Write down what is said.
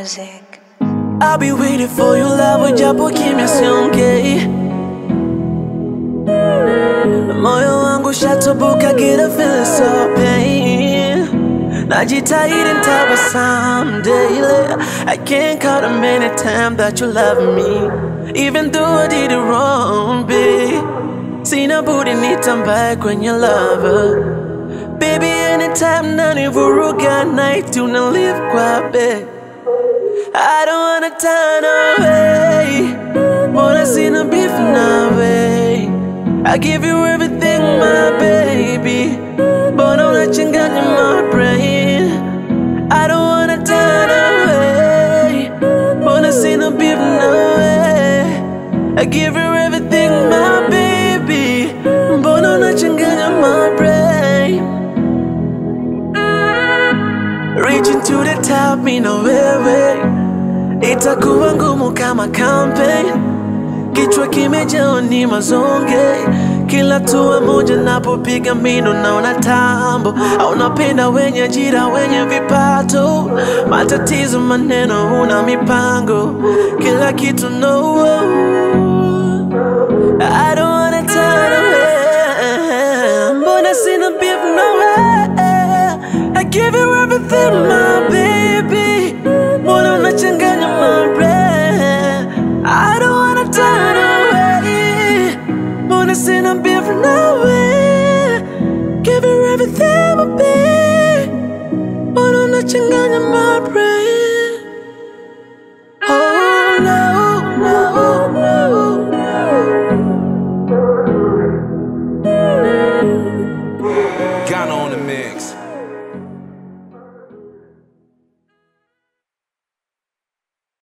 music. I'll be waiting for your love, japo kimya siongei. Moyo wangu shatoboka, get a feeling so pain. Najitahidi nitabasamu daily. I can't count the many times that you love me, even though I did it wrong, babe. Sina budi nitambae kwenye lover, baby. Anytime nanivuruga night unalive kwa bed. I don't wanna turn away, wanna see no beef now, way. I give you everything, my baby, but I'm not changing my brain. I don't wanna turn away, wanna see no beef now, way. I give you everything, my baby, but I'm not changing my brain. Reaching to the top, me no way. Itakuwa ngumu kama campaign. Kichwa kimejaa ni mazonge. Kila tua moja napopiga mino naona tambo. Au napenda wenye ajira, wenye vipato. Matatizo maneno, una mipango. Kila kitu no. I don't wanna turn away, mbona sina beef no way. I give you everything, my baby, mbona unachanganya my brain. I don't wanna turn away, mbona sina beef no way. Give you everything, my baby, mbona unachanganya my brain. Oh no, no, no, no. Ghana on the mix.